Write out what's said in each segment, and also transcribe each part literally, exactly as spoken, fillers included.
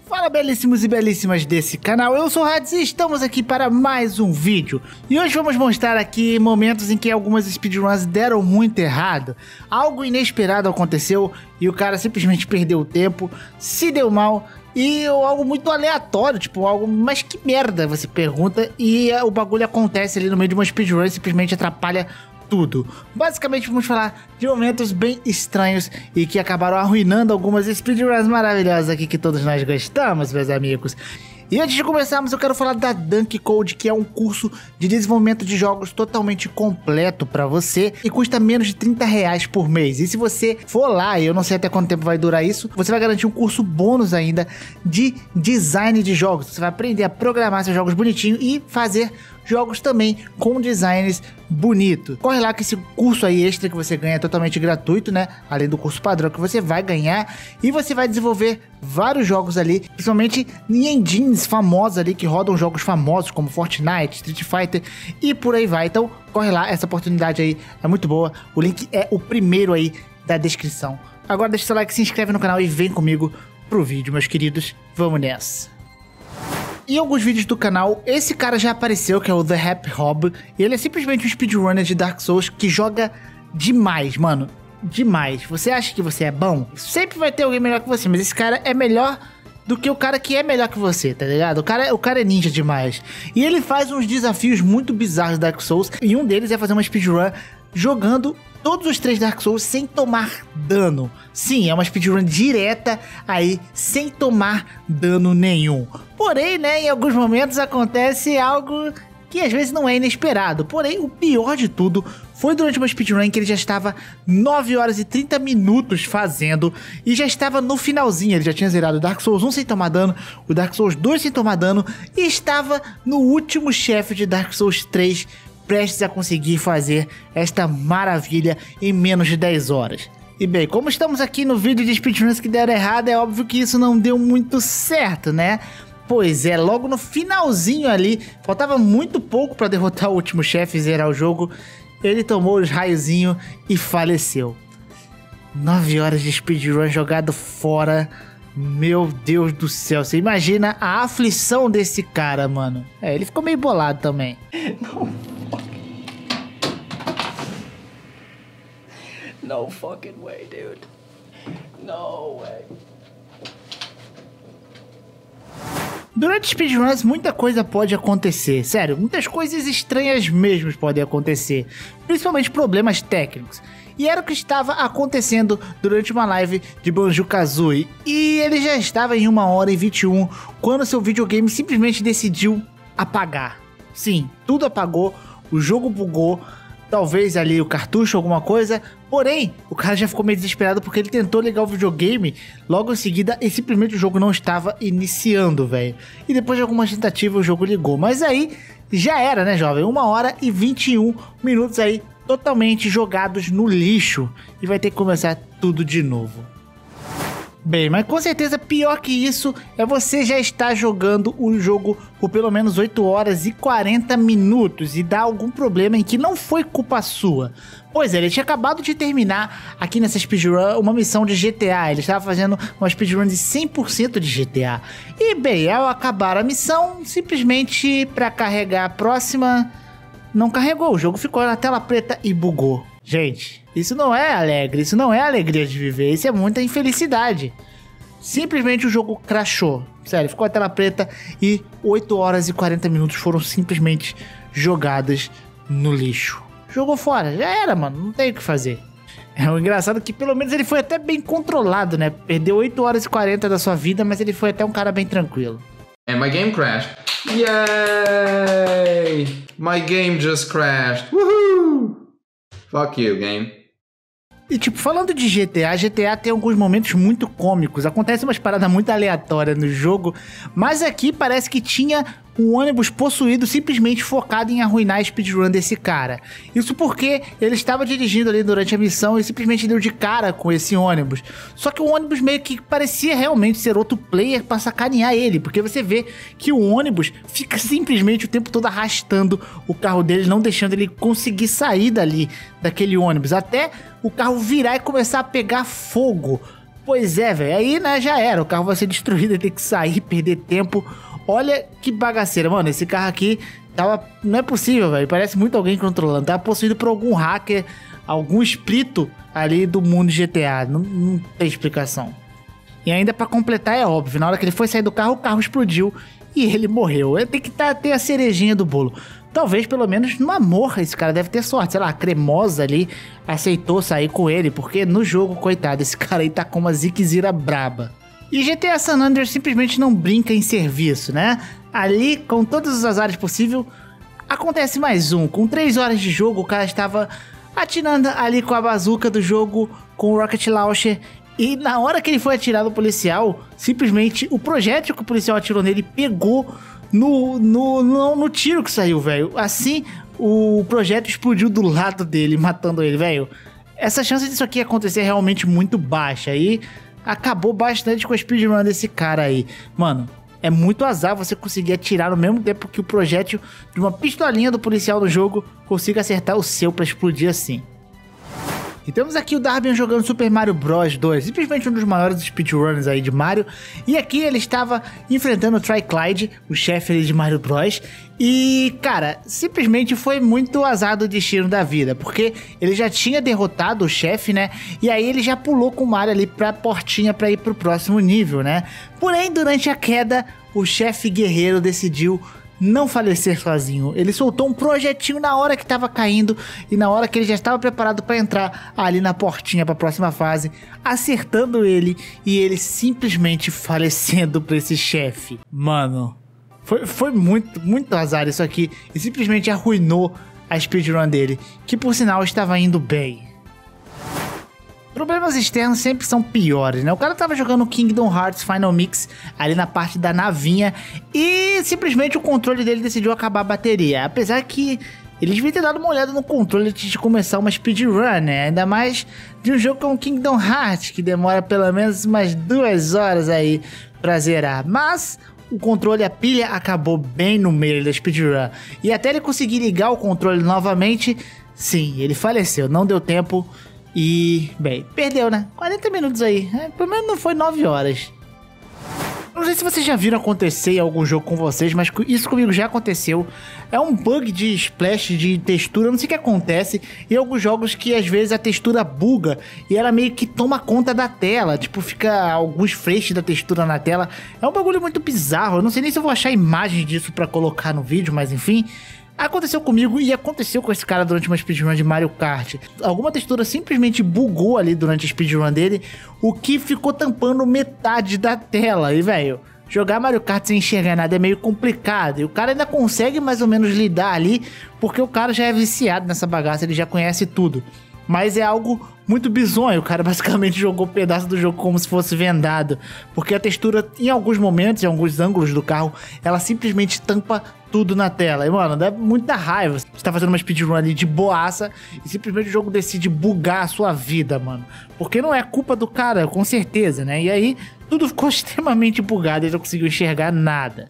Fala belíssimos e belíssimas desse canal, eu sou o Hades e estamos aqui para mais um vídeo. E hoje vamos mostrar aqui momentos em que algumas speedruns deram muito errado. Algo inesperado aconteceu e o cara simplesmente perdeu o tempo, se deu mal e algo muito aleatório, tipo algo, mas que merda, você pergunta, e o bagulho acontece ali no meio de uma speedrun e simplesmente atrapalha tudo. Basicamente vamos falar de momentos bem estranhos e que acabaram arruinando algumas speedruns maravilhosas aqui que todos nós gostamos, meus amigos. E antes de começarmos, eu quero falar da Dunk Code, que é um curso de desenvolvimento de jogos totalmente completo para você e custa menos de trinta reais por mês. E se você for lá, e eu não sei até quanto tempo vai durar isso, você vai garantir um curso bônus ainda de design de jogos. Você vai aprender a programar seus jogos bonitinho e fazer jogos também com designs bonitos. Corre lá que esse curso aí extra que você ganha é totalmente gratuito, né? Além do curso padrão que você vai ganhar. E você vai desenvolver vários jogos ali, principalmente em engines famosos ali, que rodam jogos famosos como Fortnite, Street Fighter e por aí vai. Então corre lá, essa oportunidade aí é muito boa. O link é o primeiro aí da descrição. Agora deixa o seu like, se inscreve no canal e vem comigo pro vídeo, meus queridos. Vamos nessa. Em alguns vídeos do canal, esse cara já apareceu, que é o The Rap Hob. Ele é simplesmente um speedrunner de Dark Souls que joga demais, mano. Demais. Você acha que você é bom? Sempre vai ter alguém melhor que você, mas esse cara é melhor do que o cara que é melhor que você, tá ligado? O cara, o cara é ninja demais. E ele faz uns desafios muito bizarros de Dark Souls, e um deles é fazer uma speedrun jogando todos os três Dark Souls sem tomar dano. Sim, é uma speedrun direta aí, sem tomar dano nenhum. Porém, né, em alguns momentos acontece algo que às vezes não é inesperado. Porém, o pior de tudo foi durante uma speedrun que ele já estava nove horas e trinta minutos fazendo e já estava no finalzinho. Ele já tinha zerado o Dark Souls um sem tomar dano, o Dark Souls dois sem tomar dano e estava no último chefe de Dark Souls três, prestes a conseguir fazer esta maravilha em menos de dez horas. E bem, como estamos aqui no vídeo de speedruns que deram errado, é óbvio que isso não deu muito certo, né? Pois é, logo no finalzinho ali, faltava muito pouco para derrotar o último chefe e zerar o jogo, ele tomou os raiozinhos e faleceu. nove horas de speedrun jogado fora. Meu Deus do céu, você imagina a aflição desse cara, mano. É, ele ficou meio bolado também. Não. No fucking way, dude. No way. Durante speedruns, muita coisa pode acontecer. Sério, muitas coisas estranhas mesmo podem acontecer. Principalmente problemas técnicos. E era o que estava acontecendo durante uma live de Banjo-Kazooie. E ele já estava em uma hora e vinte e um quando seu videogame simplesmente decidiu apagar. Sim, tudo apagou, o jogo bugou. Talvez ali o cartucho, alguma coisa. Porém, o cara já ficou meio desesperado porque ele tentou ligar o videogame logo em seguida e simplesmente o jogo não estava iniciando, velho. E depois de algumas tentativas o jogo ligou. Mas aí já era, né, jovem? uma hora e vinte e um minutos aí totalmente jogados no lixo. E vai ter que começar tudo de novo. Bem, mas com certeza pior que isso é você já estar jogando o jogo por pelo menos oito horas e quarenta minutos e dar algum problema em que não foi culpa sua. Pois é, ele tinha acabado de terminar aqui nessa speedrun uma missão de G T A, ele estava fazendo uma speedrun de cem por cento de G T A. E bem, ao acabar a missão, simplesmente para carregar a próxima, não carregou, o jogo ficou na tela preta e bugou. Gente, isso não é alegre, isso não é alegria de viver, isso é muita infelicidade. Simplesmente o jogo crashou, sério, ficou a tela preta e oito horas e quarenta minutos foram simplesmente jogadas no lixo. Jogou fora, já era, mano, não tem o que fazer. É o engraçado que pelo menos ele foi até bem controlado, né? Perdeu oito horas e quarenta da sua vida, mas ele foi até um cara bem tranquilo. And my game crashed. Yay! My game just crashed. Woohoo! Fuck you, game. E tipo, falando de G T A, G T A tem alguns momentos muito cômicos, acontece umas paradas muito aleatórias no jogo, mas aqui parece que tinha um ônibus possuído simplesmente focado em arruinar a speedrun desse cara. Isso porque ele estava dirigindo ali durante a missão e simplesmente deu de cara com esse ônibus. Só que o ônibus meio que parecia realmente ser outro player pra sacanear ele, porque você vê que o ônibus fica simplesmente o tempo todo arrastando o carro dele, não deixando ele conseguir sair dali, daquele ônibus, até o carro virar e começar a pegar fogo. Pois é, velho. Aí, né, já era. O carro vai ser destruído, tem que sair, perder tempo. Olha que bagaceira. Mano, esse carro aqui tava... Não é possível, velho. Parece muito alguém controlando. Tava possuído por algum hacker, algum espírito ali do mundo G T A. Não, não tem explicação. E ainda pra completar, é óbvio. Na hora que ele foi sair do carro, o carro explodiu e ele morreu. Tem que tá, ter a cerejinha do bolo. Talvez, pelo menos, numa morra, esse cara deve ter sorte. Sei lá, a Cremosa ali aceitou sair com ele, porque no jogo, coitado, esse cara aí tá com uma ziquezira braba. E G T A San Andreas simplesmente não brinca em serviço, né? Ali, com todos os azares possíveis, acontece mais um. Com três horas de jogo, o cara estava atirando ali com a bazuca do jogo, com o Rocket Launcher. E na hora que ele foi atirar no policial, simplesmente o projétil que o policial atirou nele pegou no, no, no, no tiro que saiu, velho. Assim, o projétil explodiu do lado dele, matando ele, velho. Essa chance disso aqui acontecer é realmente muito baixa. E acabou bastante com a speedrun desse cara aí. Mano, é muito azar você conseguir atirar no mesmo tempo que o projétil de uma pistolinha do policial do jogo consiga acertar o seu pra explodir assim. E temos aqui o Darbian jogando Super Mario Bros dois, simplesmente um dos maiores speedrunners aí de Mario. E aqui ele estava enfrentando o Triclide, o chefe ali de Mario Bros. E, cara, simplesmente foi muito azar do destino da vida, porque ele já tinha derrotado o chefe, né? E aí ele já pulou com o Mario ali pra portinha pra ir pro próximo nível, né? Porém, durante a queda, o chefe guerreiro decidiu não falecer sozinho. Ele soltou um projetinho na hora que tava caindo e na hora que ele já estava preparado para entrar ali na portinha para a próxima fase, acertando ele e ele simplesmente falecendo pra esse chefe. Mano, foi, foi muito, muito azar isso aqui e simplesmente arruinou a speedrun dele, que por sinal estava indo bem. Problemas externos sempre são piores, né? O cara tava jogando Kingdom Hearts Final Mix ali na parte da navinha e simplesmente o controle dele decidiu acabar a bateria. Apesar que ele devia ter dado uma olhada no controle antes de começar uma speedrun, né? Ainda mais de um jogo como Kingdom Hearts, que demora pelo menos umas duas horas aí pra zerar. Mas o controle, a pilha acabou bem no meio da speedrun. E até ele conseguir ligar o controle novamente, sim, ele faleceu, não deu tempo. E, bem, perdeu, né? quarenta minutos aí. É, pelo menos não foi nove horas. Não sei se vocês já viram acontecer em algum jogo com vocês, mas isso comigo já aconteceu. É um bug de splash, de textura, não sei o que acontece. Em alguns jogos que às vezes a textura buga e ela meio que toma conta da tela. Tipo, fica alguns flashes da textura na tela. É um bagulho muito bizarro. Eu não sei nem se eu vou achar imagens disso pra colocar no vídeo, mas enfim. Aconteceu comigo e aconteceu com esse cara durante uma speedrun de Mario Kart. Alguma textura simplesmente bugou ali durante a speedrun dele, o que ficou tampando metade da tela. E, velho, jogar Mario Kart sem enxergar nada é meio complicado. E o cara ainda consegue mais ou menos lidar ali, porque o cara já é viciado nessa bagaça, ele já conhece tudo. Mas é algo muito bizonho, o cara basicamente jogou um pedaço do jogo como se fosse vendado. Porque a textura, em alguns momentos, em alguns ângulos do carro, ela simplesmente tampa tudo na tela. E, mano, dá muita raiva. Você tá fazendo uma speedrun ali de boaça e simplesmente o jogo decide bugar a sua vida, mano. Porque não é culpa do cara, com certeza, né? E aí, tudo ficou extremamente bugado, ele não conseguiu enxergar nada.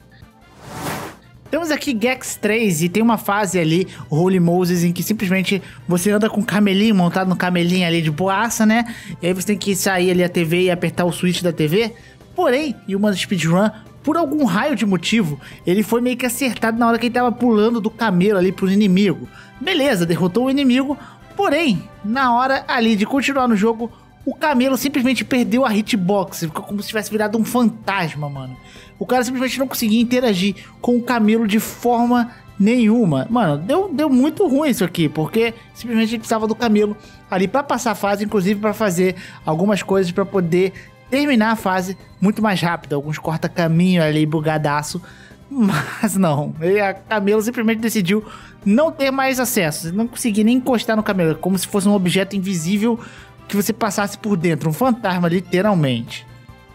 Temos aqui Gex três e tem uma fase ali, o Holy Moses, em que simplesmente você anda com um camelinho, montado no camelinho ali de boaça, né? E aí você tem que sair ali a T V e apertar o switch da T V. Porém, em uma speedrun, por algum raio de motivo, ele foi meio que acertado na hora que ele tava pulando do camelo ali pro inimigo. Beleza, derrotou o inimigo, porém, na hora ali de continuar no jogo, o camelo simplesmente perdeu a hitbox, ficou como se tivesse virado um fantasma, mano. O cara simplesmente não conseguia interagir com o camelo de forma nenhuma. Mano, deu, deu muito ruim isso aqui, porque simplesmente a gente precisava do camelo ali pra passar a fase, inclusive pra fazer algumas coisas pra poder terminar a fase muito mais rápido. Alguns corta-caminho ali, bugadaço. Mas não, a camelo simplesmente decidiu não ter mais acesso, não conseguia nem encostar no camelo, como se fosse um objeto invisível que você passasse por dentro, um fantasma, literalmente.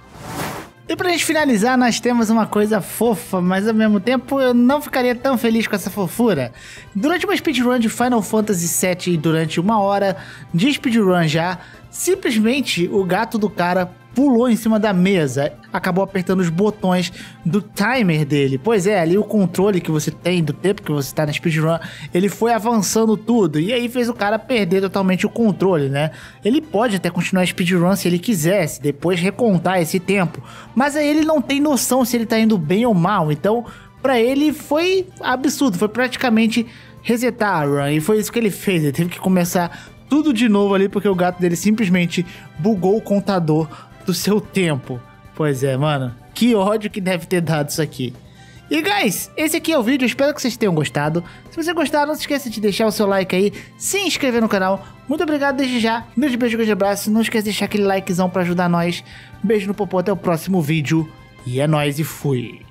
E pra gente finalizar, nós temos uma coisa fofa, mas ao mesmo tempo eu não ficaria tão feliz com essa fofura. Durante uma speedrun de Final Fantasy sete e durante uma hora de speedrun já, simplesmente o gato do cara pulou em cima da mesa, acabou apertando os botões do timer dele. Pois é, ali o controle que você tem do tempo que você tá na speedrun, ele foi avançando tudo, e aí fez o cara perder totalmente o controle, né? Ele pode até continuar a speedrun se ele quisesse, depois recontar esse tempo, mas aí ele não tem noção se ele tá indo bem ou mal, então pra ele foi absurdo, foi praticamente resetar a run, e foi isso que ele fez, ele teve que começar tudo de novo ali, porque o gato dele simplesmente bugou o contador do seu tempo. Pois é, mano, que ódio que deve ter dado isso aqui. E guys, esse aqui é o vídeo, espero que vocês tenham gostado. Se você gostar, não se esqueça de deixar o seu like aí, se inscrever no canal. Muito obrigado desde já, beijo, beijo, grande abraço. Não esqueça de deixar aquele likezão pra ajudar nós. Beijo no popô, até o próximo vídeo. E é nóis e fui.